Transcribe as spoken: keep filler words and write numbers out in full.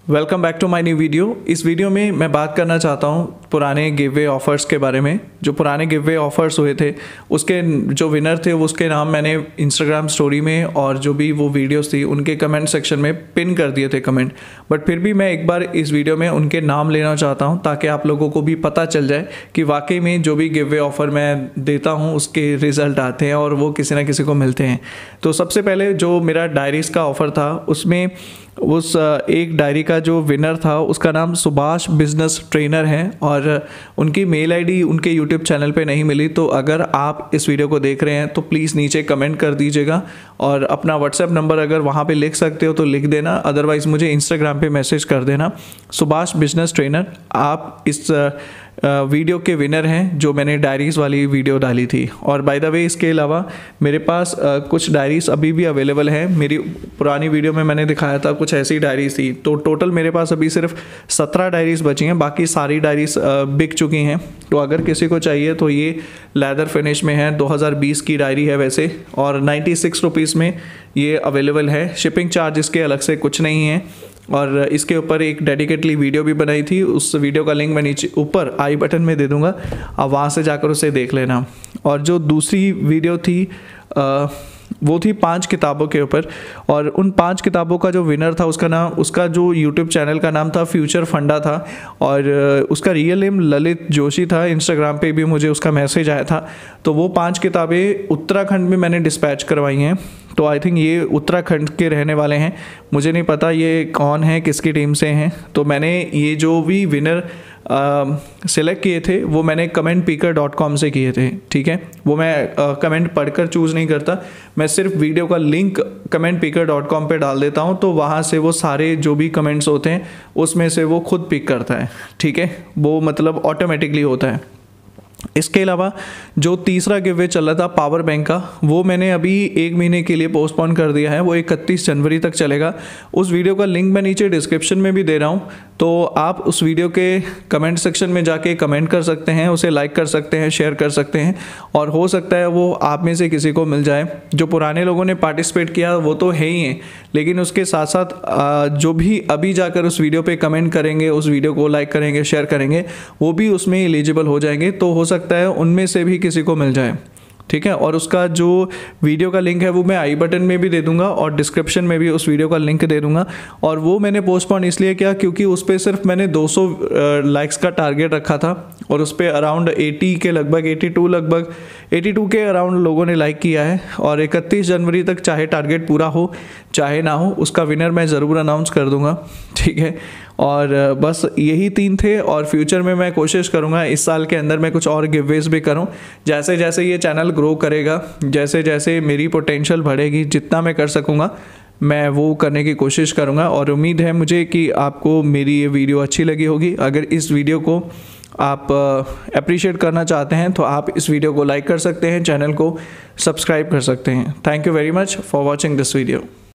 Welcome back to my new video. इस video में मैं बात करना चाहता हूँ पुराने गिव वे ऑफ़र्स के बारे में। जो पुराने गिव वे ऑफ़र्स हुए थे उसके जो विनर थे उसके नाम मैंने इंस्टाग्राम स्टोरी में और जो भी वो वीडियोस थी उनके कमेंट सेक्शन में पिन कर दिए थे कमेंट। बट फिर भी मैं एक बार इस वीडियो में उनके नाम लेना चाहता हूँ ताकि आप लोगों को भी पता चल जाए कि वाकई में जो भी गिव वे ऑफ़र मैं देता हूँ उसके रिज़ल्ट आते हैं और वो किसी ना किसी को मिलते हैं। तो सबसे पहले जो मेरा डायरीज़ का ऑफ़र था उसमें उस एक डायरी का जो विनर था उसका नाम सुभाष बिजनेस ट्रेनर है और उनकी मेल आईडी उनके यूट्यूब चैनल पे नहीं मिली। तो अगर आप इस वीडियो को देख रहे हैं तो प्लीज़ नीचे कमेंट कर दीजिएगा और अपना व्हाट्सएप नंबर अगर वहाँ पे लिख सकते हो तो लिख देना, अदरवाइज़ मुझे इंस्टाग्राम पे मैसेज कर देना। सुभाष बिजनेस ट्रेनर आप इस वीडियो के विनर हैं जो मैंने डायरीज़ वाली वीडियो डाली थी। और बाय द वे इसके अलावा मेरे पास कुछ डायरीज़ अभी भी अवेलेबल हैं। मेरी पुरानी वीडियो में मैंने दिखाया था कुछ ऐसी डायरीज़ थी, तो टोटल मेरे पास अभी सिर्फ सत्रह डायरीज़ बची हैं, बाकी सारी डायरीज़ बिक चुकी हैं। तो अगर किसी को चाहिए तो ये लेदर फिनिश में है, दो हज़ार बीस की डायरी है वैसे, और नाइन्टी सिक्स रुपीज़ में ये अवेलेबल है। शिपिंग चार्ज इसके अलग से कुछ नहीं है और इसके ऊपर एक डेडिकेटली वीडियो भी बनाई थी। उस वीडियो का लिंक मैं नीचे ऊपर आई बटन में दे दूंगा, आप वहाँ से जाकर उसे देख लेना। और जो दूसरी वीडियो थी आ, वो थी पांच किताबों के ऊपर, और उन पांच किताबों का जो विनर था उसका नाम उसका जो यूट्यूब चैनल का नाम था फ्यूचर फंडा था और उसका रियल नेम ललित जोशी था। इंस्टाग्राम पे भी मुझे उसका मैसेज आया था। तो वो पांच किताबें उत्तराखंड में मैंने डिस्पैच करवाई हैं। तो आई थिंक ये उत्तराखंड के रहने वाले हैं, मुझे नहीं पता ये कौन है, किसकी टीम से हैं। तो मैंने ये जो भी विनर सिलेक्ट किए थे वो मैंने कमेंट पीकर डॉट कॉम से किए थे, ठीक है। वो मैं कमेंट uh, पढ़कर चूज़ नहीं करता, मैं सिर्फ वीडियो का लिंक कमेंट पीकर डॉट कॉम पर डाल देता हूँ। तो वहाँ से वो सारे जो भी कमेंट्स होते हैं उसमें से वो खुद पिक करता है, ठीक है। वो मतलब ऑटोमेटिकली होता है। इसके अलावा जो तीसरा गिव वे चल रहा था पावर बैंक का, वो मैंने अभी एक महीने के लिए पोस्टपोन कर दिया है। वो इकतीस जनवरी तक चलेगा। उस वीडियो का लिंक मैं नीचे डिस्क्रिप्शन में भी दे रहा हूँ, तो आप उस वीडियो के कमेंट सेक्शन में जाके कमेंट कर सकते हैं, उसे लाइक कर सकते हैं, शेयर कर सकते हैं, और हो सकता है वो आप में से किसी को मिल जाए। जो पुराने लोगों ने पार्टिसिपेट किया वो तो है ही हैं, लेकिन उसके साथ साथ जो भी अभी जाकर उस वीडियो पे कमेंट करेंगे, उस वीडियो को लाइक करेंगे, शेयर करेंगे, वो भी उसमें एलिजिबल हो जाएंगे। तो हो सकता है उनमें से भी किसी को मिल जाए, ठीक है। और उसका जो वीडियो का लिंक है वो मैं आई बटन में भी दे दूंगा और डिस्क्रिप्शन में भी उस वीडियो का लिंक दे दूंगा। और वो मैंने पोस्टपोन इसलिए किया क्योंकि उस पर सिर्फ मैंने दो सौ लाइक्स का टारगेट रखा था और उस पर अराउंड अस्सी के लगभग बयासी लगभग बयासी के अराउंड लोगों ने लाइक किया है। और इकतीस जनवरी तक चाहे टारगेट पूरा हो चाहे ना हो, उसका विनर मैं ज़रूर अनाउंस कर दूंगा, ठीक है। और बस यही तीन थे, और फ्यूचर में मैं कोशिश करूंगा इस साल के अंदर मैं कुछ और गिववेज भी करूं। जैसे जैसे ये चैनल ग्रो करेगा, जैसे जैसे मेरी पोटेंशियल बढ़ेगी, जितना मैं कर सकूंगा मैं वो करने की कोशिश करूंगा। और उम्मीद है मुझे कि आपको मेरी ये वीडियो अच्छी लगी होगी। अगर इस वीडियो को आप अप्रिशिएट करना चाहते हैं तो आप इस वीडियो को लाइक कर सकते हैं, चैनल को सब्सक्राइब कर सकते हैं। Thank you very much for watching this video.